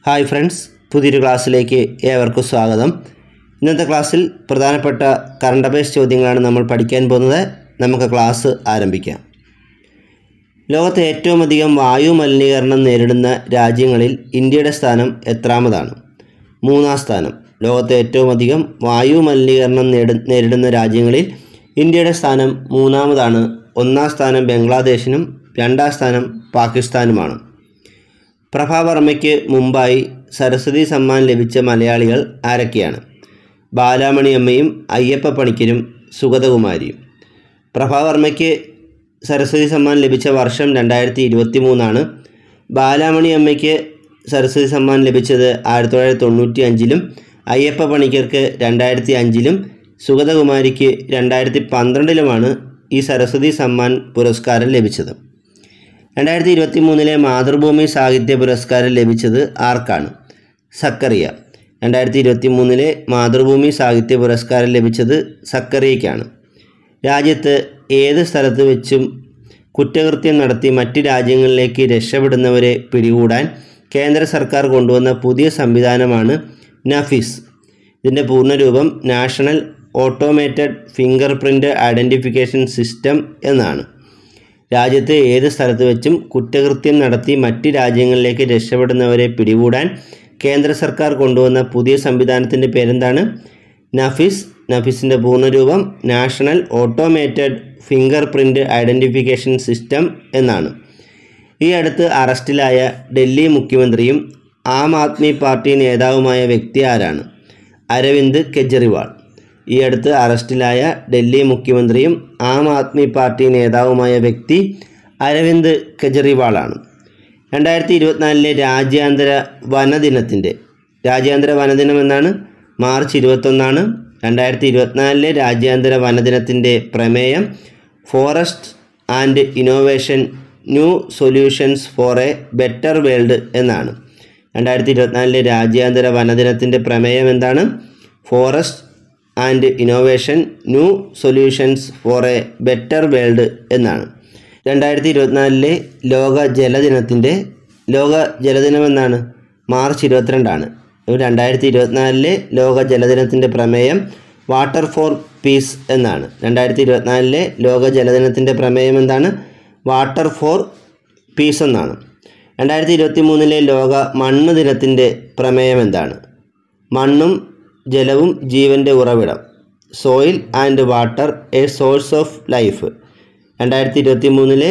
Hi friends, പുതിയൊരു ക്ലാസ്സിലേക്ക് ഏവർക്കും സ്വാഗതം. ഇന്നത്തെ ക്ലാസ്സിൽ പ്രധാനപ്പെട്ട കറണ്ട് അഫയേഴ്സ് ചോദ്യങ്ങളാണ് നമ്മൾ പഠിക്കാൻ പോകുന്നത്. നമുക്ക് ക്ലാസ് ആരംഭിക്കാം. ലോകത്തെ ഏറ്റവും അധികം വായു മലിനീകരണം നേരിടുന്ന രാജ്യങ്ങളിൽ ഇന്ത്യയുടെ സ്ഥാനം എത്രാമതാണ്? 3-ാം സ്ഥാനം. ലോകത്തെ ഏറ്റവും അധികം വായു മലിനീകരണം നേരിടുന്ന രാജ്യങ്ങളിൽ ഇന്ത്യയുടെ സ്ഥാനം 3-ാമതാണ്. 1-ാം സ്ഥാനം ബംഗ്ലാദേശിനും 2-ാം സ്ഥാനം പാകിസ്ഥാനുമാണ്. പ്രഭ വർമ്മയ്ക്ക് മുമ്പായി സരസ്വതി സമ്മാൻ ലഭിച്ച മലയാളികൾ ആരൊക്കെയാണ്? ബാലാമണി അമ്മയും അയ്യപ്പ പണിക്കരും സുഗതകുമാരിയും. പ്രഭ വർമ്മയ്ക്ക് സരസ്വതി സമ്മാൻ ലഭിച്ച വർഷം 2023 ബാലാമണി അമ്മയ്ക്ക് സരസ്വതി സമ്മാൻ ലഭിച്ചത് 1995 അയ്യപ്പ പണിക്കർക്ക് 2005 സുഗതകുമാരിക്ക് 2012 ഈ സരസ്വതി സമ്മാൻ പുരസ്കാരം ലഭിച്ചത്. 2023 മാതൃഭൂമി സാഹിത്യ പുരസ്കാരം ലഭിച്ചത് ആർക്കാണ്? സക്കറിയ. 2023 മാതൃഭൂമി സാഹിത്യ പുരസ്കാരം ലഭിച്ചത് സക്കറിയയ്ക്കാണ്. രാജ്യത്ത് ഏത് സ്ഥലത്ത് വെച്ചും കുറ്റകൃത്യം നടത്തി മറ്റ് രാജ്യങ്ങളിലേക്ക് രക്ഷപ്പെടുന്നവരെ പിടികൂടാൻ കേന്ദ്ര സർക്കാർ കൊണ്ടുവന്ന പുതിയ സംവിധാനമാണ് നഫീസ്. ഇതിൻ്റെ പൂർണ്ണരൂപം national automated finger print identification system എന്നാണ്. രാജ്യത്ത് ഏത് സ്ഥലത്ത് വെച്ചും കുറ്റകൃത്യം നടത്തി മറ്റ് രാജ്യങ്ങളിലേക്ക് രക്ഷപ്പെടുന്നവരെ പിടികൂടാൻ കേന്ദ്ര സർക്കാർ കൊണ്ടുവന്ന പുതിയ സംവിധാനത്തിൻ്റെ പേരെന്താണ്? നഫീസ്. നഫീസിൻ്റെ പൂർണ്ണരൂപം national automated finger print identification system എന്നാണ്. ഈ അടുത്ത് അറസ്റ്റിലായ ഡൽഹി മുഖ്യമന്ത്രിയും ആം ആദ്മി പാർട്ടി നേതാവുമായ വ്യക്തി ആരാണ്? അരവിന്ദ് കെജ്രിവാൾ. ഈ അടുത്ത് അറസ്റ്റിലായ ഡൽഹി മുഖ്യമന്ത്രിയും ആം ആദ്മി പാർട്ടി നേതാവുമായ വ്യക്തി അരവിന്ദ് കെജ്രിവാളാണ്. 2024 രാജ്യാന്തര വനദിനം എന്നാണ്? മാർച്ച് 21. 2024 രാജ്യാന്തര വനദിനത്തിൻ്റെ പ്രമേയം forest and innovation, new solutions for a better world എന്നാണ്. 2024 രാജ്യാന്തര വനദിനത്തിൻ്റെ പ്രമേയം എന്താണ്? Forest and innovation, new solutions for a better world എന്നാണ്. 2024 ലോക ജലദിനം എന്നാണ്? മാർച്ച് 22. 2024 ലോക ജലദിനത്തിൻ്റെ പ്രമേയം വാട്ടർ ഫോർ പീസ് എന്നാണ്. 2024 ലോക ജലദിനത്തിൻ്റെ പ്രമേയം എന്താണ്? വാട്ടർ ഫോർ പീസ് എന്നാണ്. 2023 ലോക മണ്ണ് ദിനത്തിൻ്റെ പ്രമേയം എന്താണ്? മണ്ണും ജലവും ജീവൻ്റെ ഉറവിടം, soil and water a source of life. 2023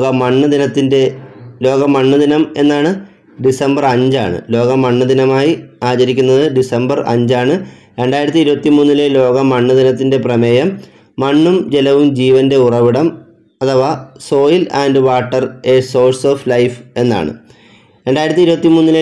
ലോക മണ്ണ് ദിനം എന്നാണ്? ഡിസംബർ 5. ലോക മണ്ണ് ദിനമായി ആചരിക്കുന്നത് ഡിസംബർ 5. 2023 ലോക മണ്ണ് ദിനത്തിൻ്റെ പ്രമേയം മണ്ണും ജലവും ജീവൻ്റെ ഉറവിടം അഥവാ soil and water a source of life എന്നാണ്. 2023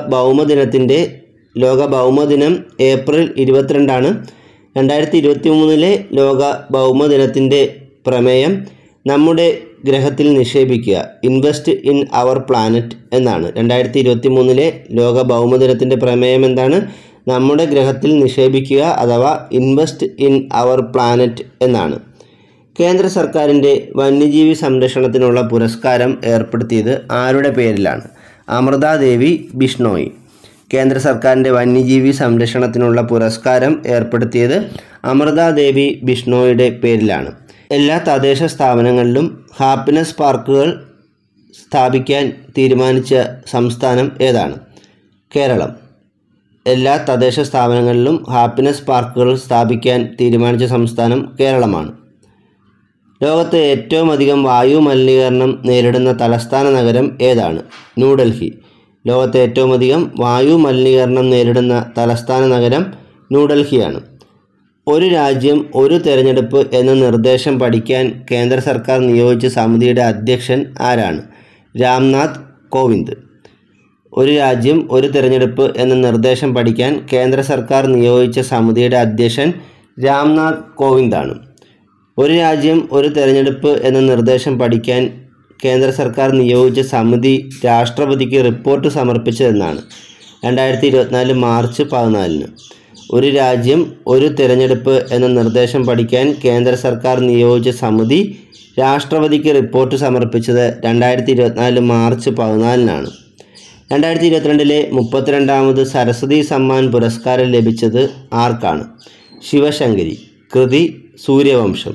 ലോക ഭൗമദിനം ഏപ്രിൽ 22. 2023 ലോക ഭൗമദിനത്തിൻ്റെ പ്രമേയം നമ്മുടെ ഗ്രഹത്തിൽ നിക്ഷേപിക്കുക, ഇൻവെസ്റ്റ് ഇൻ അവർ പ്ലാനറ്റ് എന്നാണ്. 2023 ലോക ഭൗമദിനത്തിൻ്റെ പ്രമേയം എന്താണ്? നമ്മുടെ ഗ്രഹത്തിൽ നിക്ഷേപിക്കുക അഥവാ ഇൻവെസ്റ്റ് ഇൻ അവർ പ്ലാനറ്റ് എന്നാണ്. കേന്ദ്ര സർക്കാരിൻ്റെ വന്യജീവി സംരക്ഷണത്തിനുള്ള പുരസ്കാരം ഏർപ്പെടുത്തിയത് ആരുടെ പേരിലാണ്? അമൃത ദേവി ബിഷ്ണോയി. കേന്ദ്ര സർക്കാരിൻ്റെ വന്യജീവി സംരക്ഷണത്തിനുള്ള പുരസ്കാരം ഏർപ്പെടുത്തിയത് അമൃത ദേവി ബിഷ്ണോയുടെ പേരിലാണ്. എല്ലാ തദ്ദേശ സ്ഥാപനങ്ങളിലും ഹാപ്പിനെസ് പാർക്കുകൾ സ്ഥാപിക്കാൻ തീരുമാനിച്ച സംസ്ഥാനം ഏതാണ്? കേരളം. എല്ലാ തദ്ദേശ സ്ഥാപനങ്ങളിലും ഹാപ്പിനെസ് പാർക്കുകൾ സ്ഥാപിക്കാൻ തീരുമാനിച്ച സംസ്ഥാനം കേരളമാണ്. ലോകത്തെ ഏറ്റവും അധികം വായു മലിനീകരണം നേരിടുന്ന തലസ്ഥാന നഗരം ഏതാണ്? ന്യൂഡൽഹി. ലോകത്തെ ഏറ്റവും അധികം വായു മലിനീകരണം നേരിടുന്ന തലസ്ഥാന നഗരം ന്യൂഡൽഹിയാണ്. ഒരു രാജ്യം ഒരു തെരഞ്ഞെടുപ്പ് എന്ന നിർദ്ദേശം പഠിക്കാൻ കേന്ദ്ര സർക്കാർ നിയോഗിച്ച സമിതിയുടെ അധ്യക്ഷൻ ആരാണ്? രാംനാഥ് കോവിന്ദ്. ഒരു രാജ്യം ഒരു തെരഞ്ഞെടുപ്പ് എന്ന നിർദ്ദേശം പഠിക്കാൻ കേന്ദ്ര സർക്കാർ നിയോഗിച്ച സമിതിയുടെ അധ്യക്ഷൻ രാംനാഥ് കോവിന്ദാണ്. ഒരു രാജ്യം ഒരു തെരഞ്ഞെടുപ്പ് എന്ന നിർദ്ദേശം പഠിക്കാൻ കേന്ദ്ര സർക്കാർ നിയോഗിച്ച സമിതി രാഷ്ട്രപതിക്ക് റിപ്പോർട്ട് സമർപ്പിച്ചതെന്നാണ്? 2024 മാർച്ച് 14. ഒരു രാജ്യം ഒരു തിരഞ്ഞെടുപ്പ് എന്ന നിർദ്ദേശം പഠിക്കാൻ കേന്ദ്ര സർക്കാർ നിയോഗിച്ച സമിതി രാഷ്ട്രപതിക്ക് റിപ്പോർട്ട് സമർപ്പിച്ചത് 2024 മാർച്ച് 14. 2022 32ാമത് സരസ്വതി സമ്മാൻ പുരസ്കാരം ലഭിച്ചത് ആർക്കാണ്? ശിവശങ്കരി. കൃതി സൂര്യവംശം.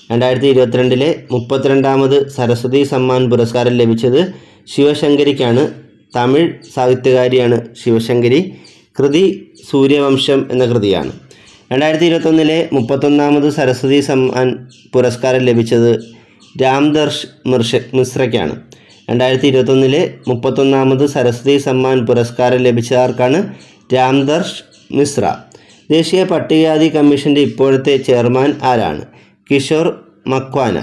2022 32ാമത് സരസ്വതി സമ്മാൻ പുരസ്കാരം ലഭിച്ചത് ശിവശങ്കരിക്കാണ്. തമിഴ് സാഹിത്യകാരിയാണ് ശിവശങ്കരി. കൃതി സൂര്യവംശം എന്ന കൃതിയാണ്. 2021 31ാമത് സരസ്വതി സമ്മാൻ പുരസ്കാരം ലഭിച്ചത് രാംദർശ് മിശ്രയ്ക്കാണ്. 2021 31ാമത് സരസ്വതി സമ്മാൻ പുരസ്കാരം ലഭിച്ചതാർക്കാണ്? രാംദർശ് മിശ്ര. ദേശീയ പട്ടികജാതി കമ്മീഷൻ്റെ ഇപ്പോഴത്തെ ചെയർമാൻ ആരാണ്? കിഷോർ മക്വാന.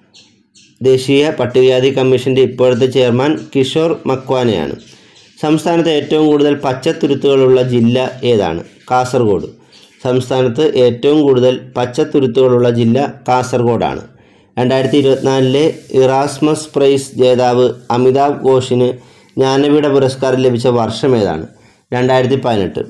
ദേശീയ പട്ടികജാതി കമ്മീഷൻ്റെ ഇപ്പോഴത്തെ ചെയർമാൻ കിഷോർ മക്വാനയാണ്. സംസ്ഥാനത്ത് ഏറ്റവും കൂടുതൽ പച്ചത്തുരുത്തുകളുള്ള ജില്ല ഏതാണ്? കാസർഗോഡ്. സംസ്ഥാനത്ത് ഏറ്റവും കൂടുതൽ പച്ചത്തുരുത്തുകളുള്ള ജില്ല കാസർഗോഡാണ്. 2024 ഇറാസ്മസ് പ്രൈസ് ജേതാവ് അമിതാഭ് ഘോഷിന് ജ്ഞാനപീഠ പുരസ്കാരം ലഭിച്ച വർഷം ഏതാണ്? 2018.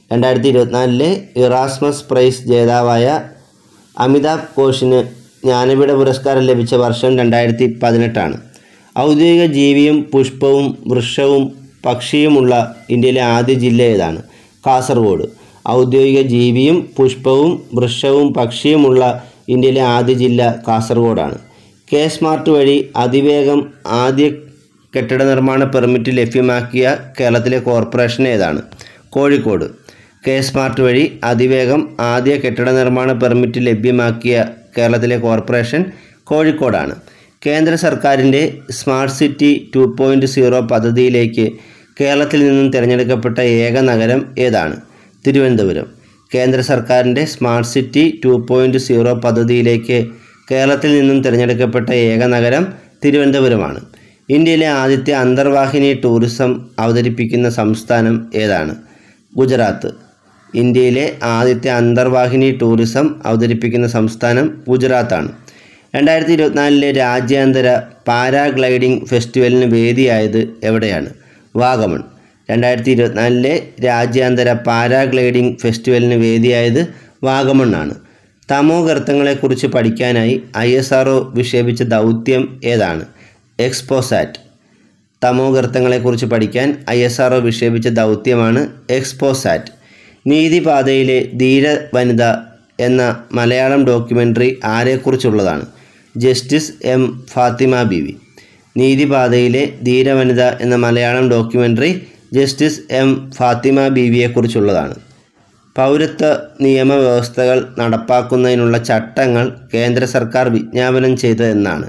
2024 ഇറാസ്മസ് പ്രൈസ് ജേതാവായ അമിതാഭ് ഘോഷിന് ജ്ഞാനപീഠ പുരസ്കാരം ലഭിച്ച വർഷം 2018. ഔദ്യോഗിക ജീവിയും പുഷ്പവും വൃക്ഷവും പക്ഷിയുമുള്ള ഇന്ത്യയിലെ ആദ്യ ജില്ല ഏതാണ്? കാസർഗോഡ്. ഔദ്യോഗിക ജീവിയും പുഷ്പവും വൃക്ഷവും പക്ഷിയുമുള്ള ഇന്ത്യയിലെ ആദ്യ ജില്ല കാസർഗോഡാണ്. കെ സ്മാർട്ട് വഴി അതിവേഗം ആദ്യ കെട്ടിട നിർമ്മാണ പെർമിറ്റ് ലഭ്യമാക്കിയ കേരളത്തിലെ കോർപ്പറേഷൻ ഏതാണ്? കോഴിക്കോട്. കെ സ്മാർട്ട് വഴി അതിവേഗം ആദ്യ കെട്ടിട നിർമ്മാണ പെർമിറ്റ് ലഭ്യമാക്കിയ കേരളത്തിലെ കോർപ്പറേഷൻ കോഴിക്കോടാണ്. കേന്ദ്ര സർക്കാരിൻ്റെ സ്മാർട്ട് സിറ്റി 2.0 പദ്ധതിയിലേക്ക് കേരളത്തിൽ നിന്നും തിരഞ്ഞെടുക്കപ്പെട്ട ഏക നഗരം ഏതാണ്? തിരുവനന്തപുരം. കേന്ദ്ര സർക്കാരിൻ്റെ സ്മാർട്ട് സിറ്റി 2.0 പദ്ധതിയിലേക്ക് കേരളത്തിൽ നിന്നും തിരഞ്ഞെടുക്കപ്പെട്ട ഏക നഗരം തിരുവനന്തപുരമാണ്. ഇന്ത്യയിലെ ആദ്യത്തെ അന്തർവാഹിനി ടൂറിസം അവതരിപ്പിക്കുന്ന സംസ്ഥാനം ഏതാണ്? ഗുജറാത്ത്. ഇന്ത്യയിലെ ആദ്യത്തെ അന്തർവാഹിനി ടൂറിസം അവതരിപ്പിക്കുന്ന സംസ്ഥാനം ഗുജറാത്താണ്. 2024 രാജ്യാന്തര പാരാഗ്ലൈഡിംഗ് ഫെസ്റ്റിവലിന് വേദിയായത് എവിടെയാണ്? വാഗമൺ. 2024 രാജ്യാന്തര പാരാഗ്ലൈഡിംഗ് ഫെസ്റ്റിവലിന് വേദിയായത് വാഗമണ്ണാണ്. തമോഗർത്തങ്ങളെക്കുറിച്ച് പഠിക്കാനായി ISRO വിക്ഷേപിച്ച ദൗത്യം ഏതാണ്? എക്സ്പോസാറ്റ്. തമോഗർത്തങ്ങളെക്കുറിച്ച് പഠിക്കാൻ ISRO വിക്ഷേപിച്ച ദൗത്യമാണ് എക്സ്പോസാറ്റ്. നീതിപാതയിലെ ധീര വനിത എന്ന മലയാളം ഡോക്യുമെൻ്ററി ആരെക്കുറിച്ചുള്ളതാണ്? ജസ്റ്റിസ് M. ഫാത്തിമ ബീവി. നീതിപാതയിലെ ധീരവനിത എന്ന Malayalam documentary justice M. Fathima ബീവിയെക്കുറിച്ചുള്ളതാണ്. പൗരത്വ നിയമവ്യവസ്ഥകൾ നടപ്പാക്കുന്നതിനുള്ള ചട്ടങ്ങൾ കേന്ദ്ര സർക്കാർ വിജ്ഞാപനം ചെയ്തത് എന്നാണ്?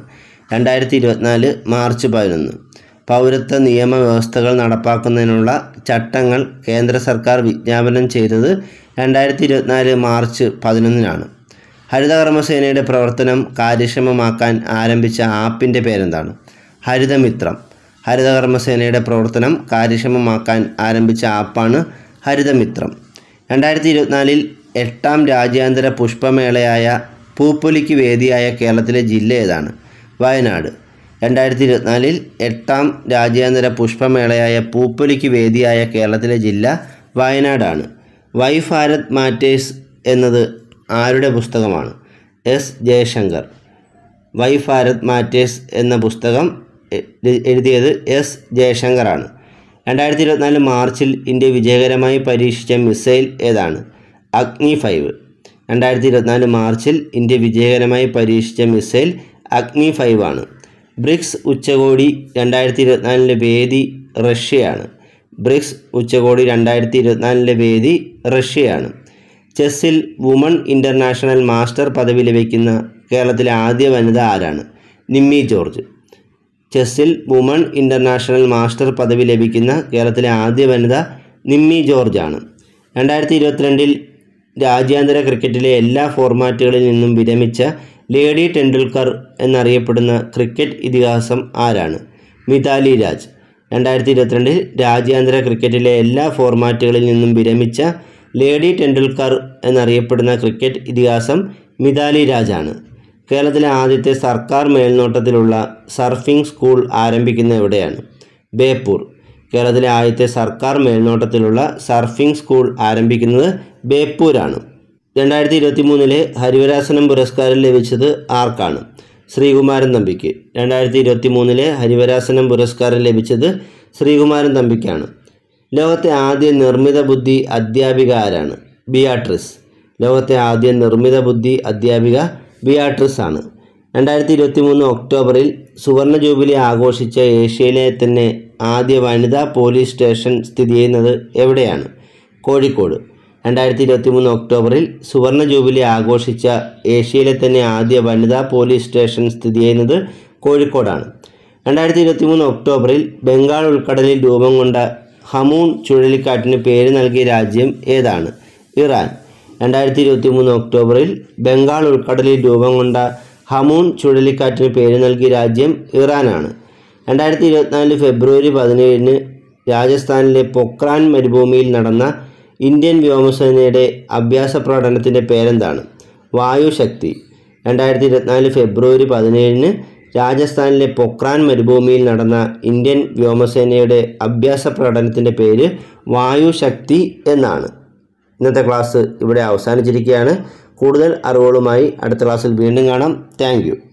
2024 മാർച്ച് 11. പൗരത്വ നിയമവ്യവസ്ഥകൾ നടപ്പാക്കുന്നതിനുള്ള ചട്ടങ്ങൾ കേന്ദ്ര സർക്കാർ വിജ്ഞാപനം ചെയ്തത് 2024 മാർച്ച് 11. ഹരിതകർമ്മസേനയുടെ പ്രവർത്തനം കാര്യക്ഷമമാക്കാൻ ആരംഭിച്ച ആപ്പിൻ്റെ പേരെന്താണ്? ഹരിതമിത്രം. ഹരിതകർമ്മസേനയുടെ പ്രവർത്തനം കാര്യക്ഷമമാക്കാൻ ആരംഭിച്ച ആപ്പാണ് ഹരിതമിത്രം. 2024 8ാം രാജ്യാന്തര പുഷ്പമേളയായ പൂപ്പൊലിക്ക് വേദിയായ കേരളത്തിലെ ജില്ല ഏതാണ്? വയനാട്. 2024 8ാം രാജ്യാന്തര പുഷ്പമേളയായ പൂപ്പൊലിക്ക് വേദിയായ കേരളത്തിലെ ജില്ല വയനാടാണ്. വൈ ഭാരത് മാറ്റേഴ്സ് എന്നത് ആരുടെ പുസ്തകമാണ്? S. Jaishankar. Why Bharat matters എന്ന പുസ്തകം എഴുതിയത് S. ജയശങ്കറാണ്. 2024 മാർച്ചിൽ ഇന്ത്യ വിജയകരമായി പരീക്ഷിച്ച മിസൈൽ ഏതാണ്? അഗ്നി 5. 2024 മാർച്ചിൽ ഇന്ത്യ വിജയകരമായി പരീക്ഷിച്ച മിസൈൽ അഗ്നി 5 ആണ്. ബ്രിക്സ് ഉച്ചകോടി 2024 വേദി റഷ്യയാണ്. ബ്രിക്സ് ഉച്ചകോടി 2024 വേദി റഷ്യയാണ്. ചെസ്സിൽ വുമൺ ഇൻ്റർനാഷണൽ മാസ്റ്റർ പദവി ലഭിക്കുന്ന കേരളത്തിലെ ആദ്യ വനിത ആരാണ്? നിമ്മി ജോർജ്. ചെസ്സിൽ വുമൺ ഇൻ്റർനാഷണൽ മാസ്റ്റർ പദവി ലഭിക്കുന്ന കേരളത്തിലെ ആദ്യ വനിത നിമ്മി ജോർജാണ്. 2022 രാജ്യാന്തര ക്രിക്കറ്റിലെ എല്ലാ ഫോർമാറ്റുകളിൽ നിന്നും വിരമിച്ച ലേഡി ടെണ്ടുൽക്കർ എന്നറിയപ്പെടുന്ന ക്രിക്കറ്റ് ഇതിഹാസം ആരാണ്? മിതാലി രാജ്. 2022 രാജ്യാന്തര ക്രിക്കറ്റിലെ എല്ലാ ഫോർമാറ്റുകളിൽ നിന്നും വിരമിച്ച ലേഡി ടെണ്ടുൽക്കർ എന്നറിയപ്പെടുന്ന ക്രിക്കറ്റ് ഇതിഹാസം മിതാലി രാജാണ്. കേരളത്തിലെ ആദ്യത്തെ സർക്കാർ മേൽനോട്ടത്തിലുള്ള സർഫിംഗ് സ്കൂൾ ആരംഭിക്കുന്നത് എവിടെയാണ്? ബേപ്പൂർ. കേരളത്തിലെ ആദ്യത്തെ സർക്കാർ മേൽനോട്ടത്തിലുള്ള സർഫിംഗ് സ്കൂൾ ആരംഭിക്കുന്നത് ബേപ്പൂരാണ്. 2023 ഹരിവരാസനം പുരസ്കാരം ലഭിച്ചത് ആർക്കാണ്? ശ്രീകുമാരൻ തമ്പിക്ക്. 2023 ഹരിവരാസനം പുരസ്കാരം ലഭിച്ചത് ശ്രീകുമാരൻ തമ്പിക്കാണ്. ലോകത്തെ ആദ്യ നിർമ്മിത ബുദ്ധി അധ്യാപിക ആരാണ്? ബിയാട്രിസ്. ലോകത്തെ ആദ്യ നിർമ്മിത ബുദ്ധി അധ്യാപിക ബിയാട്രിസ് ആണ്. 2023 ഒക്ടോബറിൽ സുവർണ ജൂബിലി ആഘോഷിച്ച ഏഷ്യയിലെ തന്നെ ആദ്യ വനിതാ പോലീസ് സ്റ്റേഷൻ സ്ഥിതി ചെയ്യുന്നത് എവിടെയാണ്? കോഴിക്കോട്. 2023 ഒക്ടോബറിൽ സുവർണ ജൂബിലി ആഘോഷിച്ച ഏഷ്യയിലെ തന്നെ ആദ്യ വനിതാ പോലീസ് സ്റ്റേഷൻ സ്ഥിതി ചെയ്യുന്നത് കോഴിക്കോടാണ്. 2023 ഒക്ടോബറിൽ ബംഗാൾ ഉൾക്കടലിൽ രൂപം കൊണ്ട ഹമൂൺ ചുഴലിക്കാറ്റിന് പേര് നൽകിയ രാജ്യം ഏതാണ്? ഇറാൻ. 2023 ഒക്ടോബറിൽ ബംഗാൾ ഉൾക്കടലിൽ രൂപം കൊണ്ട ഹമൂൺ ചുഴലിക്കാറ്റിന് പേര് നൽകിയ രാജ്യം ഇറാനാണ്. 2024 ഫെബ്രുവരി 17 രാജസ്ഥാനിലെ പൊക്രാൻ മരുഭൂമിയിൽ നടന്ന ഇന്ത്യൻ വ്യോമസേനയുടെ അഭ്യാസ പ്രകടനത്തിൻ്റെ പേരെന്താണ്? വായുശക്തി. 2024 ഫെബ്രുവരി 17 രാജസ്ഥാനിലെ പൊക്രാൻ മരുഭൂമിയിൽ നടന്ന ഇന്ത്യൻ വ്യോമസേനയുടെ അഭ്യാസ പ്രകടനത്തിൻ്റെ പേര് വായുശക്തി എന്നാണ്. ഇന്നത്തെ ക്ലാസ് ഇവിടെ അവസാനിച്ചിരിക്കുകയാണ്. കൂടുതൽ അറിവുകളുമായി അടുത്ത ക്ലാസ്സിൽ വീണ്ടും കാണാം. Thank U.